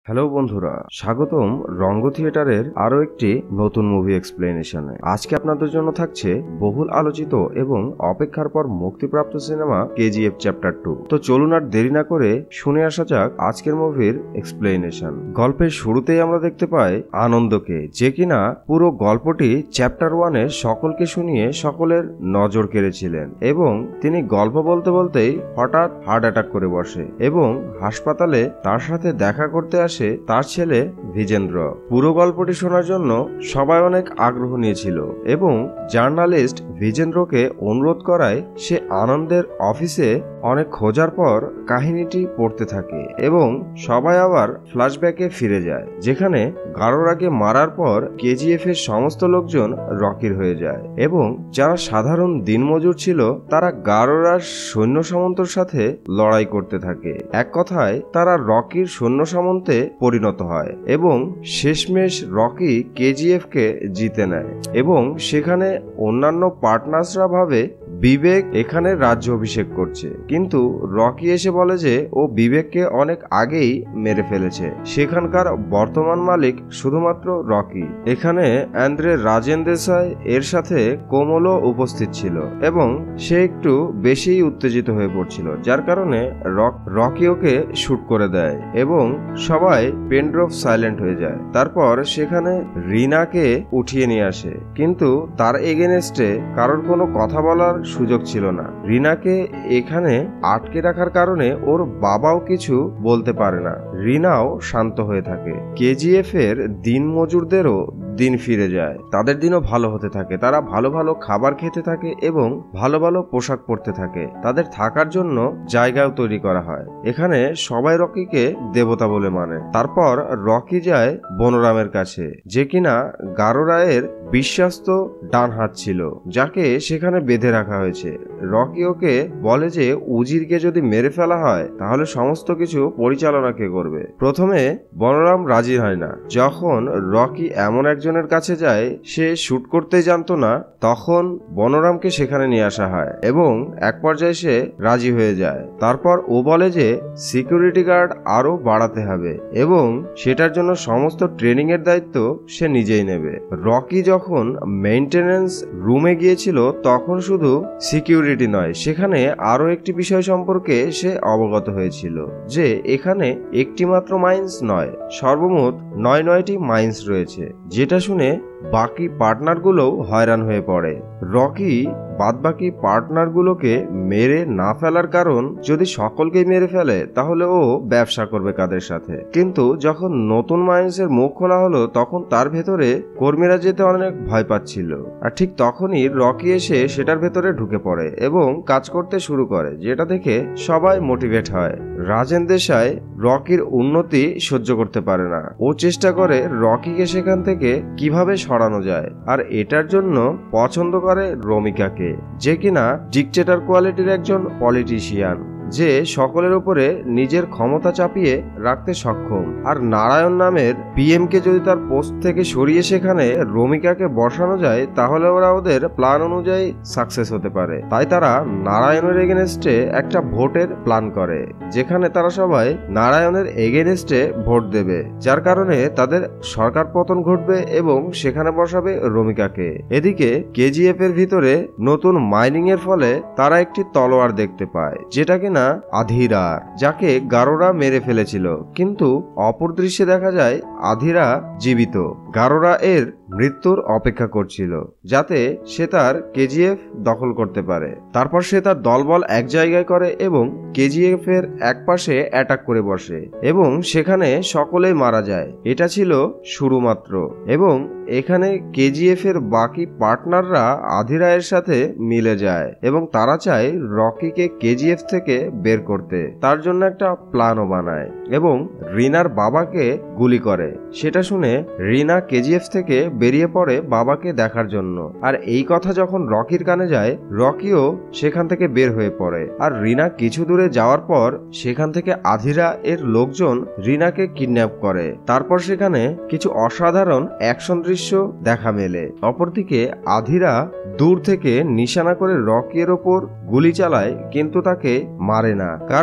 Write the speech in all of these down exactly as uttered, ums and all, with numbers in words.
Hello বন্ধুরা, স্বাগতম রঙ্গ থিয়েটারের আরও একটি নতুন মুভি এক্সপ্লেনেশনে। আজকে আপনাদের জন্য থাকছে বহুল আলোচিত এবং অপেক্ষার পর মুক্তিপ্রাপ্ত সিনেমা কেজিএফ চ্যাপ্টার টু। তো চলুন আর দেরি না করে শুনে আসা যাক আজকের মুভির এক্সপ্লেনেশন। গল্পের শুরুতেই আমরা দেখতে পাই আনন্দকে, যে কিনা পুরো গল্পটি চ্যাপ্টার ওয়ানে সকলকে শুনিয়ে সকলের নজর কেড়েছিলেন এবং তিনি গল্প বলতে বলতেই হঠাৎ হার্ট অ্যাটাক করে বসে এবং হাসপাতালে তার সাথে দেখা করতে আসে তার ছেলে ভিজেন্দ্র। পুরো গল্পটি শোনার জন্য সবাই অনেক আগ্রহ নিয়েছিল এবং জার্নালিস্ট ভিজেন্দ্রকে অনুরোধ করায় সে আনন্দের অফিসে অনেক খোঁজার পর কাহিনীটি পড়তে থাকে এবং সবাই আবার ফ্ল্যাশব্যাকে ফিরে যায়, যেখানে গারোরাকে মারার পর কেজিএফ এর সমস্ত লোকজন রকির হয়ে যায় এবং যারা সাধারণ দিনমজুর ছিল তারা গারোরার সৈন্য সামন্তর সাথে লড়াই করতে থাকে। এক কথায় তারা রকির সৈন্য সামন্তে পরিণত হয় এবং শেষমেশ রকি কেজিএফ কে জিতে নেয় এবং সেখানে অন্যান্য পার্টনার্সরা ভাবে বিবেক এখানে রাজ্য অভিষেক করছে, কিন্তু রকি এসে বলে যে ও বিবেককে অনেক আগেই মেরে ফেলেছে। সেখানকার বর্তমান মালিক শুধুমাত্র রকি। এখানে অ্যান্দ্রে রাজেন দেশাই এর সাথে কোমলও উপস্থিত ছিল এবং সে একটু বেশি উত্তেজিত হয়ে পড়ছিল, যার কারণে রকি ওকে শুট করে দেয় এবং সবাই পেনড্রপ সাইলেন্ট হয়ে যায়। তারপর সেখানে রিনাকে উঠিয়ে নিয়ে আসে, কিন্তু তার এগেনস্টে কারোর কোনো কথা বলার সুযোগ ছিল না। রিনাকে এখানে আটকে রাখার কারণে ওর বাবাও কিছু বলতে পারে না। রিনাও শান্ত হয়ে থাকে। কেজিএফ এর দিন মজুরদেরও দিন ফিরে যায়, তাদের দিনও ভালো হতে থাকে। তারা ভালো ভালো খাবার খেতে থাকে এবং ভালো ভালো পোশাক পরতে থাকে। তাদের থাকার জন্য জায়গাও তৈরি করা হয়। এখানে সবাই রকিকে দেবতা বলে মানে। তারপর রকি যায় বনরামের কাছে, যে কিনা গারোরায়ের বিশ্বাস্ত ডান হাত ছিল, যাকে সেখানে বেঁধে রাখা হয়েছে। রকি ওকে বলে যে উজিরকে যদি মেরে ফেলা হয় তাহলে সমস্ত কিছু পরিচালনা কে করবে। প্রথমে বনরাম রাজি হয় না। যখন রকি এমন একজনের কাছে যায় সে শুট করতে জানতো না, তখন বনরামকে সেখানে নিয়ে আসা হয় এবং এক পর্যায়ে সে রাজি হয়ে যায়। তারপর ও বলে যে সিকিউরিটি গার্ড আরো বাড়াতে হবে এবং সেটার জন্য সমস্ত ট্রেনিং এর দায়িত্ব সে নিজেই নেবে। রকি যখন মেইনটেনেন্স রুমে গিয়েছিল তখন শুধু সিকিউরিটি নয়, সেখানে আরো একটি বিষয় সম্পর্কে সে অবগত হয়েছিল যে এখানে একটি মাত্র মাইন্স নয়, সর্বমোট নয় নয়টি মাইন্স রয়েছে, যেটা শুনে বাকি পার্টনারগুলোও হয়রান হয়ে পড়ে। রকি বাদবাকি পার্টনারগুলোকে মেরে না ফেলার কারণ, যদি সকলকেই মেরে ফেলে তাহলে ও ব্যবসা করবে কাদের সাথে। কিন্তু যখন নতুন মাইন্সের মুখ খোলা হলো তখন তার ভেতরে কর্মীরা যেতে অনেক ভয় পাচ্ছিল, আর ঠিক তখনই রকি এসে সেটার ভেতরে ঢুকে পড়ে এবং কাজ করতে শুরু করে, যেটা দেখে সবাই মোটিভেট হয়। রাজেন দেশাই রকির উন্নতি সহ্য করতে পারে না। ও চেষ্টা করে রকিকে সেখান থেকে কিভাবে সরানো যায়, আর এটার জন্য পছন্দ করে রমিকাকে, যে কিনা ডিকটেটর কোয়ালিটির একজন পলিটিশিয়ান, যে সকলের উপরে নিজের ক্ষমতা চাপিয়ে রাখতে সক্ষম। আর নারায়ণ নামের পিএম কে যদি তার পোস্ট থেকে সরিয়ে সেখানে রমিকাকে বসানো যায় তাহলে ওরা ওদের প্ল্যান অনুযায়ী সাকসেস হতে পারে। তাই তারা নারায়ণের এগেনস্টে একটা ভোটের প্ল্যান করে, যেখানে তারা সবাই নারায়ণের এগেনস্টে ভোট দেবে, যার কারণে তাদের সরকার পতন ঘটবে এবং সেখানে বসাবে রমিকাকে। এদিকে কেজিএফ এর ভিতরে নতুন মাইনিং এর ফলে তারা একটি তলোয়ার দেখতে পায়, যেটা কিনা আধিরা, যাকে গারোরা মেরে ফেলেছিল, কিন্তু অপর দৃশ্যে দেখা যায় আধিরা জীবিত। গারোরা এর মৃত্যুর অপেক্ষা করছিল যাতে সে তার কেজিএফ দখল করতে পারে। তারপর সে তার দলবল এক জায়গায় করে এবং কেজিএফ এর এক পাশে অ্যাটাক করে বসে এবং সেখানে সকলেই মারা যায়। এটা ছিল শুরু মাত্র এবং এখানে কেজিএফ এর বাকি পার্টনাররা আধিরায়ের সাথে মিলে যায় এবং তারা চায় রকিকে কেজিএফ থেকে বের করতে। তার জন্য একটা প্ল্যানও বানায় এবং রিনার বাবাকে গুলি করে। সেটা শুনে রিনা কেজিএফ থেকে বেরিয়ে পড়ে বাবাকে দেখার জন্য। আর এই কথা যখন রকির কানে যায়, রকিও সেখান থেকে বের হয়ে পড়ে। আর রিনা কিছু দূরে যাওয়ার পর সেখান থেকে আধিরা এর লোকজন রিনাকে কিডন্যাপ করে। তারপর সেখানে কিছু অসাধারণ অ্যাকশন দৃশ্য দেখা মেলে। অপরদিকে আধিরা দূর থেকে নিশানা করে রকির ওপর গুলি চালায়, কিন্তু তাকে মারে না, কারণ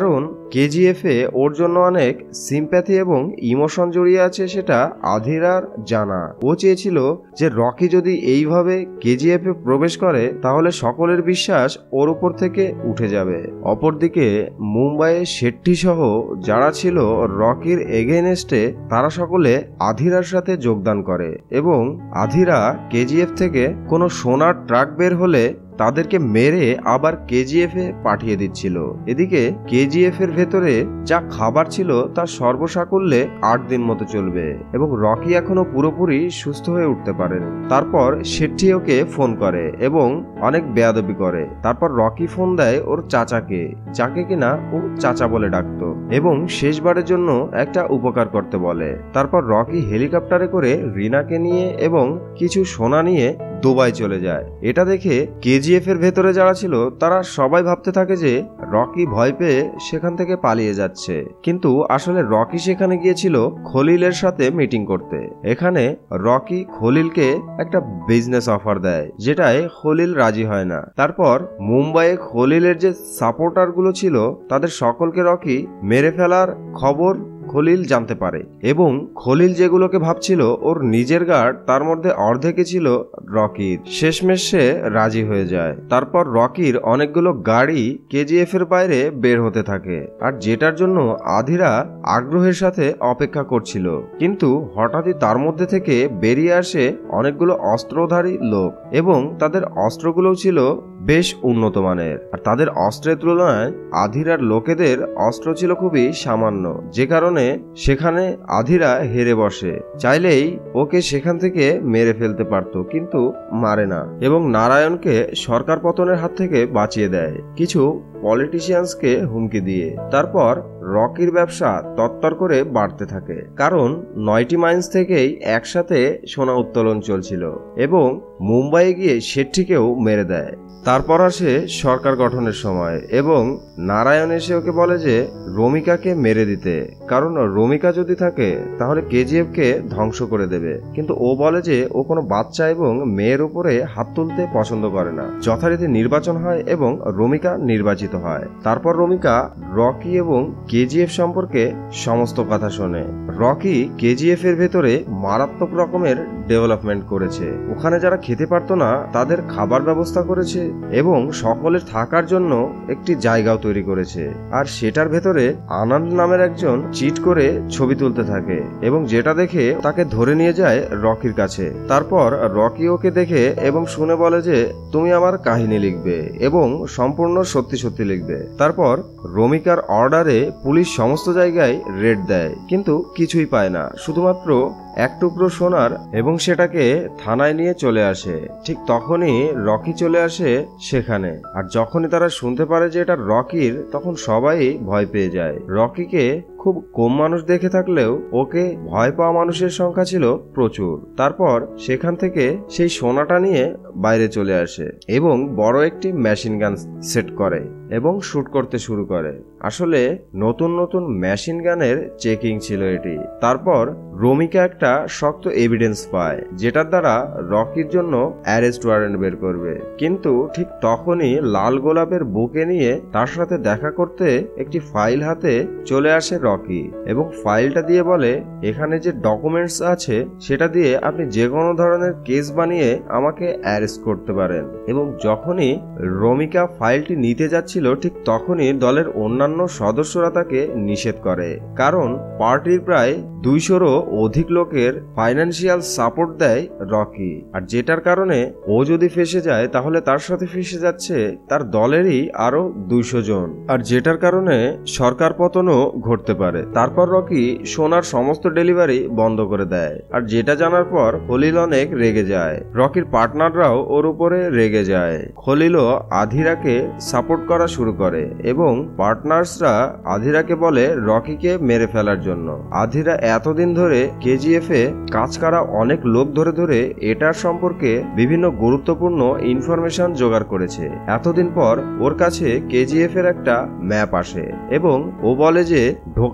কেজিএফ এ ওর জন্য অনেক সিম্প্যাথি এবং ইমোশন জড়িয়ে আছে সেটা আধিরার জানা। ও চেয়েছিল যে রকি যদি এইভাবে কেজিএফ এ প্রবেশ করে তাহলে সকলের বিশ্বাস ওর উপর থেকে উঠে যাবে। অপরদিকে মুম্বাইয়ে শেট্টি সহ যারা ছিল রকির এগেইনস্টে তারা সকলে আধিরার সাথে যোগদান করে এবং আধিরা কেজিএফ থেকে কোনো সোনার ট্রাক বের হলে তাদেরকে মেরে আবার কেজিএফ এ পাঠিয়ে দিচ্ছিল। এদিকে কেজিএফ এর ভেতরে যা খাবার ছিল তা সর্বসাকুল্যে আট দিন মতো চলবে এবং রকি এখনো পুরোপুরি সুস্থ হয়ে উঠতে পারেনি। তারপর শেট্টি ওকে ফোন করে এবং অনেক বেয়াদবি করে। তারপর রকি ফোন দেয় ওর চাচাকে, যাকে কিনা ও চাচা বলে ডাকতো, এবং শেষবারের জন্য একটা উপকার করতে বলে। তারপর রকি হেলিকপ্টারে করে রিনাকে নিয়ে এবং কিছু সোনা নিয়ে দুবাই চলে যায়। এটা দেখে কেজিএফ এর ভেতরে যারা ছিল তারা সবাই ভাবতে থাকে যে রকি ভয় পেয়ে সেখান থেকে পালিয়ে যাচ্ছে, কিন্তু আসলে রকি সেখানে গিয়েছিল খলিলের সাথে মিটিং করতে। এখানে রকি খলিলকে একটা বিজনেস অফার দেয়, যেটায় খলিল রাজি হয় না। তারপর মুম্বাইয়ে খলিলের যে সাপোর্টার গুলো ছিল তাদের সকলকে রকি মেরে ফেলার খবর খলিল জানতে পারে এবং খলিল যেগুলোকে ভাবছিল ওর নিজের গার্ড তার মধ্যে অর্ধেকে ছিল রকির। শেষমেশ সে রাজি হয়ে যায়। তারপর রকির অনেকগুলো গাড়ি কেজিএফ এর বাইরে বের হতে থাকে, আর যেটার জন্য আধিরা আগ্রহের সাথে অপেক্ষা করছিল। কিন্তু হঠাৎই তার মধ্যে থেকে বেরিয়ে আসে অনেকগুলো অস্ত্রধারী লোক এবং তাদের অস্ত্রগুলো ছিল বেশ উন্নত মানের, আর তাদের অস্ত্রের তুলনায় আধিরার লোকেদের অস্ত্র ছিল খুবই সামান্য, যে কারণে সেখানে আধিরা হেরে বসে। চাইলেই ওকে সেখান থেকে মেরে ফেলতে পারত, কিন্তু মারে না এবং নারায়ণকে সরকার পতনের হাত থেকে বাঁচিয়ে দেয় কিছু পলিটিশিয়ানসকে হুমকি দিয়ে। তারপর রকির ব্যবসা তত্তর করে বাড়তে থাকে, কারণ নয়টি মাইন্স থেকেই একসাথে সোনা উত্তোলন চলছিল এবং মুম্বাইয়ে গিয়ে শেট্টিকেও মেরে দেয়। তারপর আসে সরকার গঠনের সময় এবং নারায়ণ এসে ওকে বলে যে রমিকাকে মেরে দিতে, কারণ রমিকা যদি থাকে তাহলে কেজিএফ কে ধ্বংস করে দেবে। কিন্তু ও বলে যে ও কোনো বাচ্চা এবং মেয়ের উপরে হাত তুলতে পছন্দ করে না। যথারীতি নির্বাচন হয় এবং রমিকা নির্বাচিত হয়। তারপর রমিকা রকি এবং কেজিএফ সম্পর্কে সমস্ত কথা শোনে। রকি কেজিএফ এর ভেতরে মারাত্মক রকমের ডেভেলপমেন্ট করেছে। ওখানে যারা খেতে পারতো না তাদের খাবার ব্যবস্থা করেছে এবং সকলের থাকার জন্য একটি জায়গাও তৈরি করেছে। আর সেটার ভেতরে আনন্দ নামের একজন চিট করে ছবি তুলতে থাকে এবং যেটা দেখে তাকে ধরে নিয়ে যায় রকির কাছে। তারপর রকি ওকে দেখে এবং শুনে বলে যে তুমি আমার কাহিনী লিখবে এবং সম্পূর্ণ সত্যি সত্যি লিখবে। তারপর রমিকার অর্ডারে পুলিশ সমস্ত জায়গায় রেড দেয়, কিন্তু কিছুই পায় না, শুধুমাত্র এক টুকরো সোনার, এবং সেটাকে থানায় নিয়ে চলে আসে। ঠিক তখনই রকি চলে আসে সেখানে, আর যখনই তারা শুনতে পারে যে এটা রকির, তখন সবাই ভয় পেয়ে যায়। রকিকে খুব কম মানুষ দেখে থাকলেও ওকে ভয় পাওয়া মানুষের সংখ্যা ছিল প্রচুর। তারপর সেখান থেকে সেই সোনাটা নিয়ে বাইরে চলে আসে এবং বড় একটি মেশিন গান সেট করে এবং শুট করতে শুরু করে। আসলে নতুন নতুন মেশিন গানের চেকিং ছিল এটি। তারপর রমিকা একটা শক্ত এভিডেন্স পায় যেটার দ্বারা রকির জন্য অ্যারেস্ট ওয়ারেন্ট বের করবে, কিন্তু ঠিক তখনই লাল গোলাপের বুকে নিয়ে তার সাথে দেখা করতে একটি ফাইল হাতে চলে আসে রকি এবং ফাইলটা দিয়ে বলে এখানে যে ডকুমেন্টস আছে সেটা দিয়ে আপনি যে কোনো ধরনের কেস বানিয়ে আমাকে অ্যারেস্ট করতে পারেন। এবং যখনই রমিকা ফাইলটি নিতে যাচ্ছিল ঠিক তখনই দলের অন্যান্য সদস্যরা তাকে নিষেধ করে, কারণ পার্টির প্রায় দুইশোরও অধিক লোকের ফাইন্যান্সিয়াল সাপোর্ট দেয় রকি, আর যেটার কারণে ও যদি ফেসে যায় তাহলে তার সাথে ফেসে যাচ্ছে তার দলেরই আরো দুইশো জন, আর যেটার কারণে সরকার পতনও ঘটতে পারে। তারপর রকি সোনার সমস্ত ডেলিভারি বন্ধ করে দেয়, আর যেটা জানার পর খলিল অনেক রেগে যায়। রকির পার্টনাররাও ওর উপরে রেগে যায়। খলিলও আধিরাকে সাপোর্ট করা শুরু করে এবং পার্টনার্সরা আধিরাকে বলে রকিকে মেরে ফেলার জন্য। আধিরা এতদিন ধরে কেজিএফ এ কাজ করা অনেক লোক ধরে ধরে এটার সম্পর্কে বিভিন্ন গুরুত্বপূর্ণ ইনফরমেশন জোগাড় করেছে। এতদিন পর ওর কাছে কেজিএফ এর একটা ম্যাপ আসে এবং ও বলে যে ঢোকার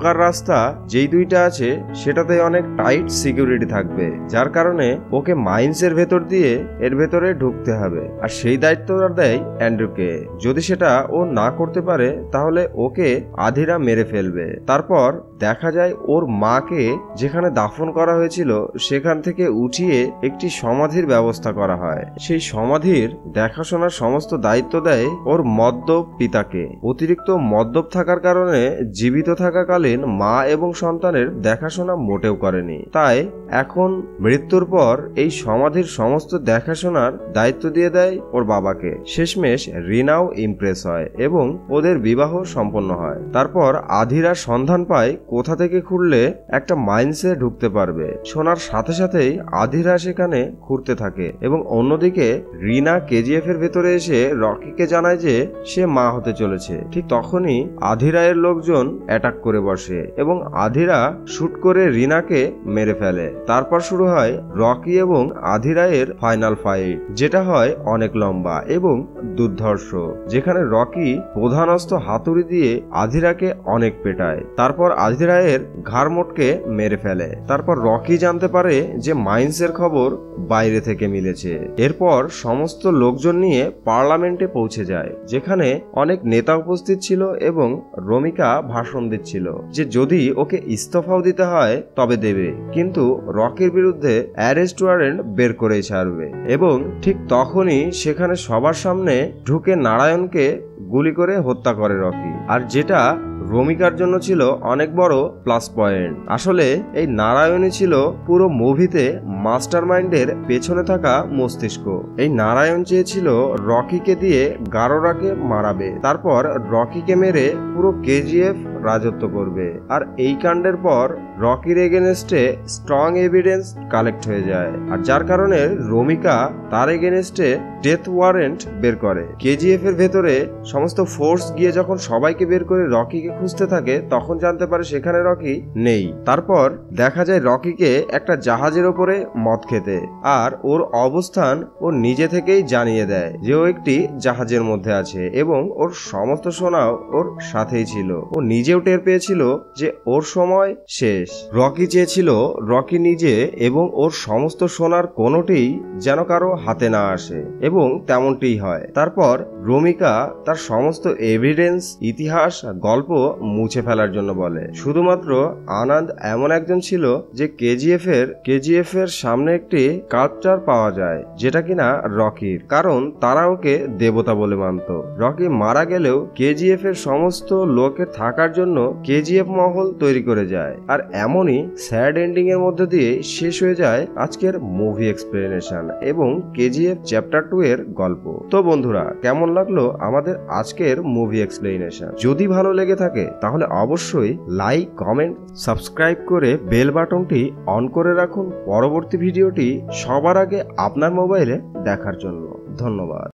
ঢোকার রাস্তা যেই দুইটা আছে সেটাতে অনেক টাইট সিকিউরিটি থাকবে, যার কারণে ওকে মাইন্সের ভেতর দিয়ে এর ভেতরে ঢুকতে হবে। আর সেই দায়িত্বটা দেয় অ্যান্ড্রুকে। যদি সেটা ও না করতে পারে তাহলে ওকে আধিরা মেরে ফেলবে। তারপর দেখা যায় ওর মাকে যেখানে দাফন করা হয়েছিল সেখান থেকে উঠিয়ে একটি সমাধির ব্যবস্থা করা হয়। সেই সমাধির দেখাশোনার সমস্ত দায়িত্ব দেয় ওর মদ্যপ পিতাকে। অতিরিক্ত মদ্যপ থাকার কারণে জীবিত থাকাকালীন মা এবং সন্তানের দেখাশোনা মোটেও করেনি, তাই এখন মৃত্যুর পর এই সমাধির সমস্ত দেখাশোনার দায়িত্ব দিয়ে দেয় ওর বাবাকে। শেষমেশ রিনাও ইমপ্রেস হয় এবং ওদের বিবাহ সম্পন্ন হয়। তারপর আধিরা সন্ধান পায় কোথা থেকে খুঁড়লে একটা মাইন্সে ঢুকতে পারবে। শোনার সাথে সাথেই আধিরা সেখানে ঘুরতে থাকে এবং অন্যদিকে রিনা কেজিএফ এর ভেতরে এসে রকিকে জানায় যে সে মা হতে চলেছে। ঠিক তখনই আধিরা এর লোকজন অ্যাটাক করে বসে এবং আধিরা শুট করে রিনাকে মেরে ফেলে। তারপর শুরু হয় রকি এবং আধিরা এর ফাইনাল ফাইট, যেটা হয় অনেক লম্বা এবং দুর্ধর্ষ, যেখানে রকি প্রধান অস্ত্র হাতুড়ি দিয়ে আধিরাকে অনেক পেটায়। তারপর আধিরা এর ঘাড় মোটকে মেরে ফেলে। তারপর রকি জানতে পারে যে মাইন্সের খবর বাইরে থেকে মিলেছে। এরপর সমস্ত লোকজন নিয়ে পার্লামেন্টে পৌঁছে যায়, যেখানে অনেক নেতা উপস্থিত ছিল এবং রমিকা ভাষণ দিচ্ছিল যে যদি ওকে ইস্তফাও দিতে হয় তবে দেবে, কিন্তু রকির বিরুদ্ধে অ্যারেস্ট ওয়ারেন্ট বের করেই ছাড়বে। এবং ঠিক তখনই সেখানে সবার সামনে ঢুকে নারায়ণকে গুলি করে হত্যা করে রকি, আর যেটা রমিকার জন্য ছিল অনেক বড় প্লাস পয়েন্ট। আসলে এই নারায়ণই ছিল পুরো মুভিতে মাস্টার মাইন্ডের পেছনে থাকা মস্তিষ্ক। এই নারায়ণ চেয়েছিল রকিকে দিয়ে গারোরাকে মারাবে, তারপর রকিকে মেরে পুরো কেজিএফ রাজত্ব করবে। আর এই কাণ্ডের পর রকির এগেনস্টে স্ট্রং এভিডেন্স কালেক্ট হয়ে যায়, আর যার কারণে রমিকা তার এগেনস্টে ডেথ ওয়ারেন্ট বের করে। কেজিএফ এর ভেতরে সমস্ত ফোর্স গিয়ে যখন সবাইকে বের করে রকিকে খুঁজতে থাকে তখন জানতে পারে সেখানে রকি নেই। তারপর দেখা যায় রকিকে একটা জাহাজের ওপরে মদ খেতে, আর ওর অবস্থান ও নিজে থেকেই জানিয়ে দেয় যে ও একটি জাহাজের মধ্যে আছে এবং ওর সমস্ত সোনাও ওর সাথেই ছিল। ও নিজেও টের পেয়েছিল যে ওর সময় শেষ। রকি চেয়েছিল রকি নিজে এবং ওর সমস্ত সোনার কোনোটিই যেন কারো হাতে না আসে, এবং তেমনটিই হয়। তারপর রমিকা তার সমস্ত এভিডেন্স, ইতিহাস, গল্প মুছে ফেলার জন্য বলে। শুধুমাত্র আনন্দ এমন একজন ছিল যে কেজিএফ এর কেজিএফ এর সামনে একটি কাল্পচার পাওয়া যায়, যেটা কিনা রকির, কারণ তারা ওকে দেবতা বলে মানত। রকি মারা গেলেও কেজিএফ এর সমস্ত লোকের থাকার জন্য কেজিএফ মহল তৈরি করে যায়। আর এমনই স্যাড এন্ডিং এর মধ্যে দিয়ে শেষ হয়ে যায় আজকের মুভি এক্সপ্লেনেশন এবং কেজিএফ চ্যাপ্টার টু এর গল্প। তো বন্ধুরা, কেমন লাগলো আমাদের আজকের মুভি এক্সপ্লেনেশন? যদি ভালো লেগে থাকে তাহলে অবশ্যই লাইক, কমেন্ট, সাবস্ক্রাইব করে বেল বাটনটি অন করে রাখুন পরবর্তী ভিডিওটি সবার আগে আপনার মোবাইলে দেখার জন্য। ধন্যবাদ।